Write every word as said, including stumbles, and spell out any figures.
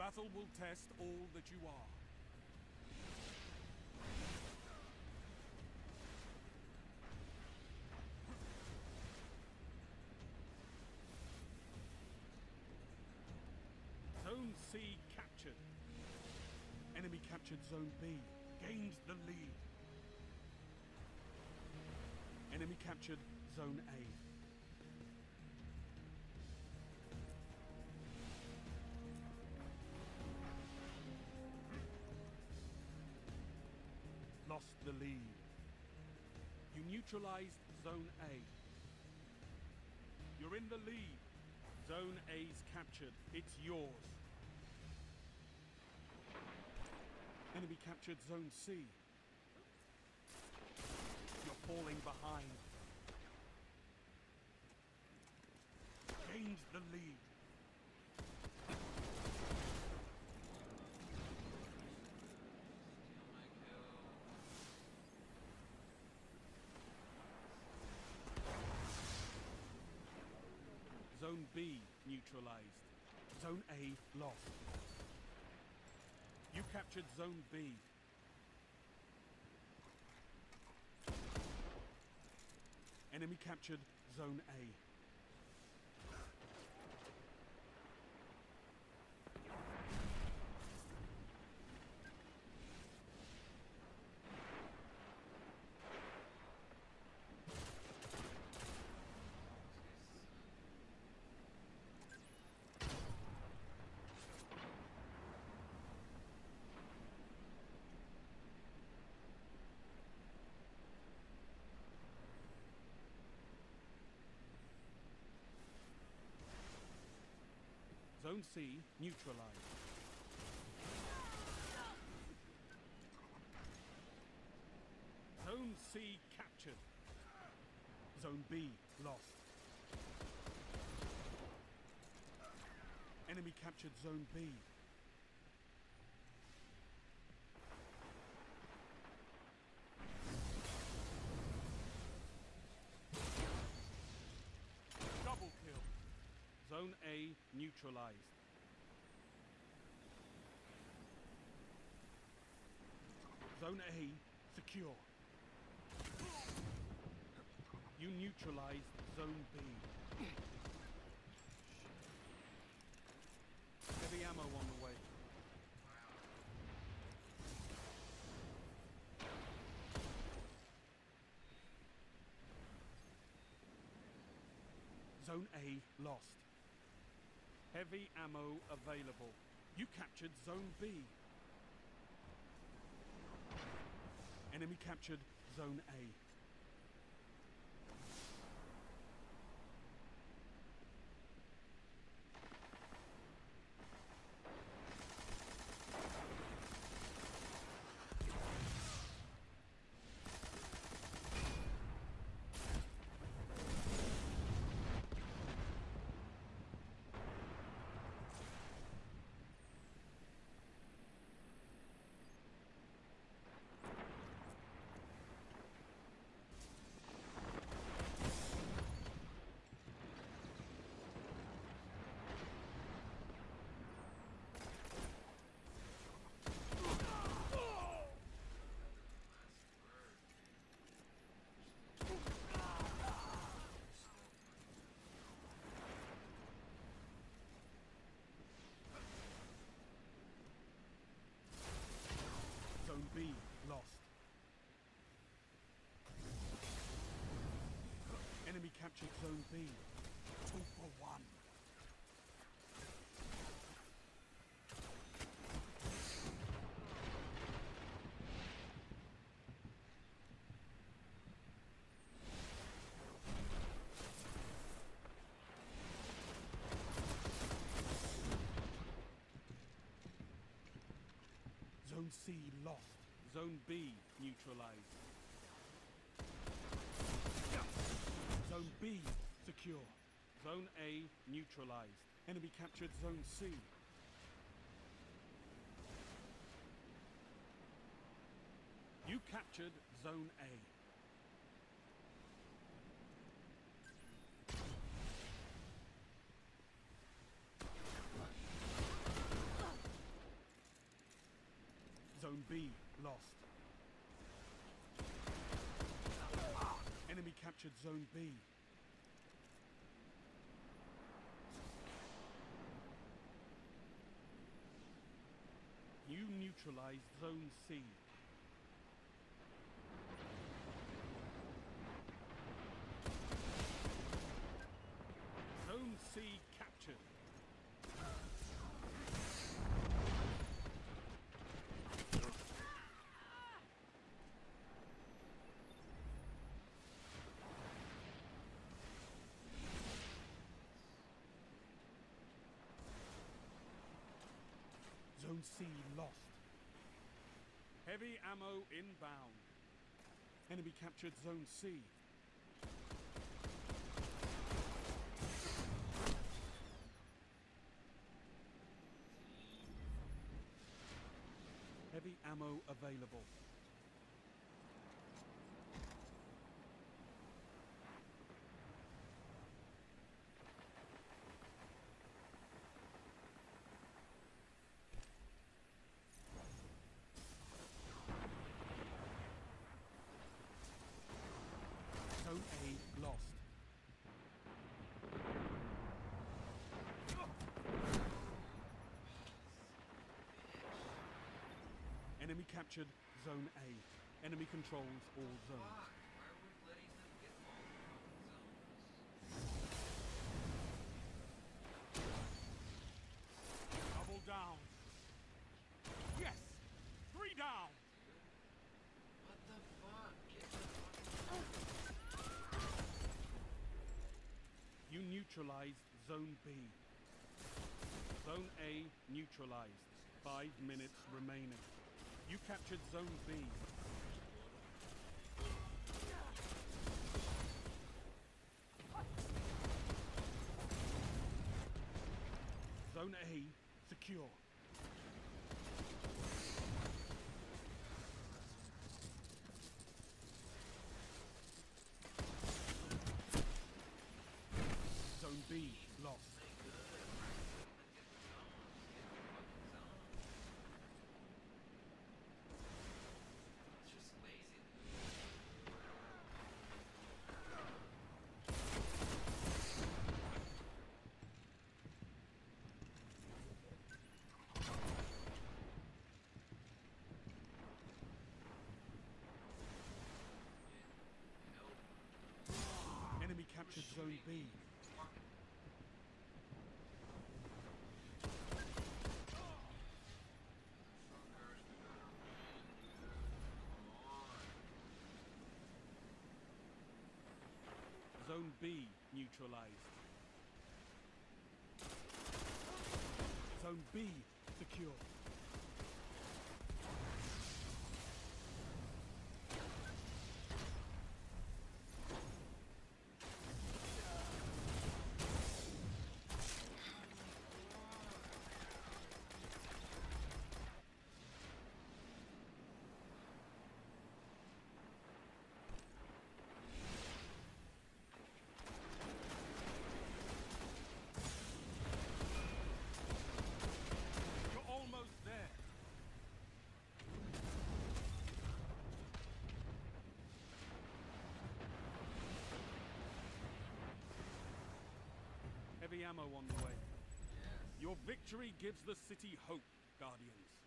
battle will test all that you are. Zone C captured. Enemy captured Zone B. Gained the lead. Enemy captured Zone A. Lost the lead. You neutralized Zone A. You're in the lead. Zone A's captured. It's yours. Enemy captured Zone C. You're falling behind. Gained the lead. Zone B neutralized. Zone A lost. You captured Zone B. Enemy captured Zone A. Zone C neutralized. Zone C captured. Zone B lost. Enemy captured Zone B. Double kill. Zone A neutralized. Zone A secure. You neutralized Zone B. Heavy ammo on the way. Zone A lost. Heavy ammo available. You captured Zone B. Enemy captured Zone A. Zone B lost. Enemy captured Zone B. Two for one. Zone C lost. Zone B neutralized. Zone B secure. Zone A neutralized. Enemy captured Zone C. You captured Zone A. Zone B lost. Enemy captured Zone B. You neutralized Zone C. Zone C captured. Zone C lost. Heavy ammo inbound. Enemy captured Zone C. Heavy ammo available. Zone A lost. Enemy captured Zone A. Enemy controls all zones. Why are we letting them get all the zones? Double down. Yes! Three down! What the fuck? Get the fuck. You neutralized Zone B. Zone A neutralized. Five minutes remaining. You captured Zone B. Zone A secure. Zone B lost. It's just lazy. Enemy captured Zone B. Zone B neutralized. Zone B secure. You're almost there. Heavy ammo on the way. Yes. Your victory gives the city hope, Guardians.